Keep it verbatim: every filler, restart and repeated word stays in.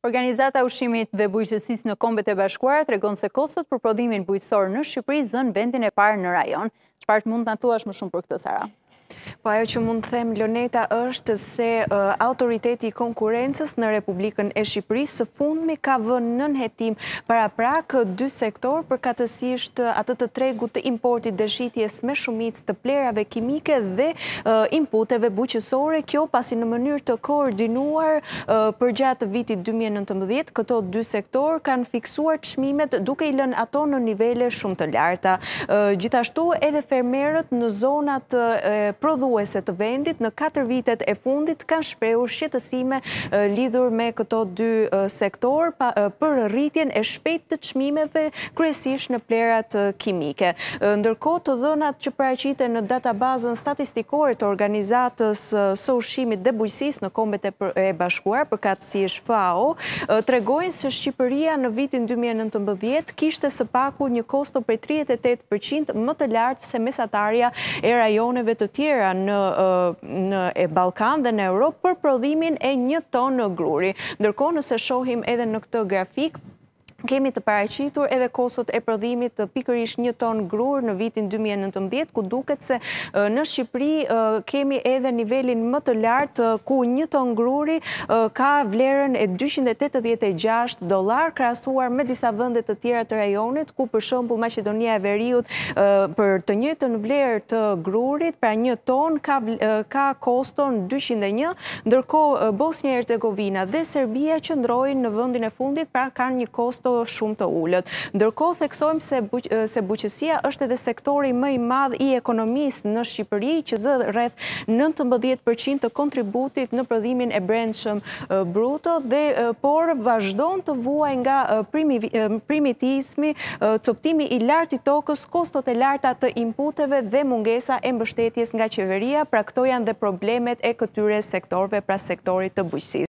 Organizata e ushqimit dhe bujqësisë në Kombet e Bashkuara tregon se kostot për prodhimin bujqësor në Shqipëri zën vendin e parë në rajon. Çfarë mund ta thuash më shumë për këtë, Sara? Po ajo që mund të them, Loneta, është se uh, autoriteti i konkurencës në Republikën e Shqipërisë së fundmi ka vënë nën hetim paraprak dy sektor, përkatësisht atë të tregut të importit dhe shitjes me shumicë të plerave kimike dhe uh, inputeve bujqësore. Kjo pasi në mënyrë të koordinuar uh, përgjatë vitit dy mijë e nëntëmbëdhjetë, këto dy sektor kanë fiksuar çmimet duke i lënë ato në nivele shumë të larta. Uh, gjithashtu edhe fermerët në zonat uh, prodhuese të vendit në katër vitet e fundit kanë shprehur shqetësime lidhur me këto dy sektor për rritjen e shpejtë të çmimeve, kryesisht në plerat kimike. Ndërkohë, të dhënat që paraqiten në databazën statistikore të Organizatës së Ushqimit dhe Bujqësisë në Kombet e Bashkuara, përkatësisht F A O, tregojnë se Shqipëria në vitin dy mijë e nëntëmbëdhjetë kishte së paku një kosto prej tridhjetë e tetë përqind më të lartë se mesatarja e rajoneve të tjera në, në e Ballkan dhe në Europë për prodhimin e një tonë gruri. Ndërkohë, nëse shohim edhe në këtë grafik, kemi të paraqitur edhe kostot e prodhimit të pikërisht një ton grur në vitin dy mijë e nëntëmbëdhjetë, ku duket se në Shqipëri kemi edhe nivelin më të lartë, ku një ton gruri ka vlerën e dyqind e tetëdhjetë e gjashtë dollar, krahasuar me disa vende të tjera të rajonit, ku për shembull Maqedonia e Veriut për të njëjtën vlerë të grurit, pra një ton ka ka koston dyqind e një, ndërkohë Bosnia e Hercegovina dhe Serbia qëndrojnë në vendin e fundit, pra kanë një kosto shumë të ullët. Ndërkohë theksojmë se, buq, se bujqësia është edhe sektori më i madh i ekonomisë në Shqipëri, që zë rreth nëntëmbëdhjetë përqind të kontributit në prodhimin e brendshëm bruto, dhe por vazhdon të vuaj nga primi, primitizmi, coptimi i lartë i tokës, kostot e larta të inputeve dhe mungesa e mbështetjes nga qeveria, pra këto janë dhe problemet e këtyre sektorëve, pra sektorit të bujqësisë.